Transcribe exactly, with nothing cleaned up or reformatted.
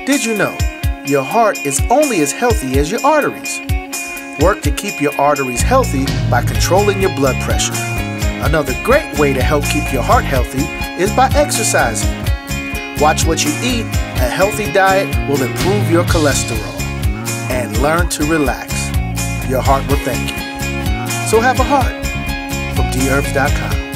Did you know your heart is only as healthy as your arteries? Work to keep your arteries healthy by controlling your blood pressure. Another great way to help keep your heart healthy is by exercising. Watch what you eat. A healthy diet will improve your cholesterol. And learn to relax. Your heart will thank you. So have a heart from Dherbs dot com.